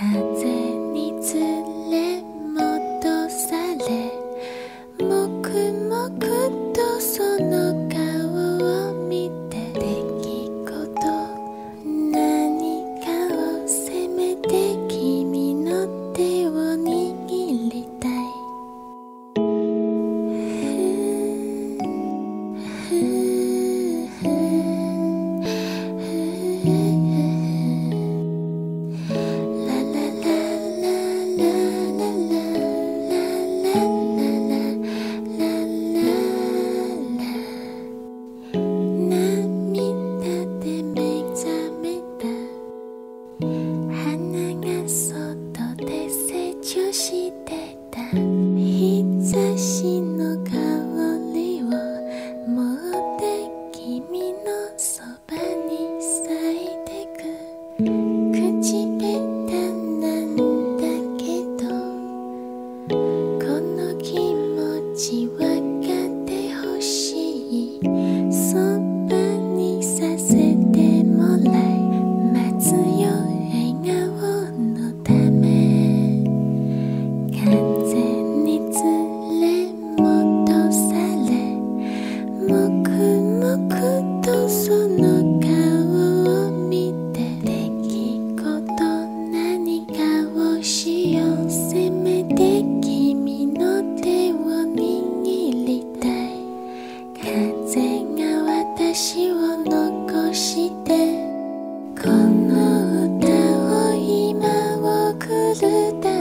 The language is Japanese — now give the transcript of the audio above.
風に連れ戻され、黙々とその顔を見て、出来事何かをせめて君の手を握りたい。してた日差しの香りを持って君のそばに咲いてく。口下手なんだけどこの気持ちわかってほしい。そばにさせてもらい待つよ笑顔のため。風に連れ戻され、黙々とその顔を見て、出来事何かをしよう。せめて君の手を握りたい。風が私を残してこの歌を今送るだ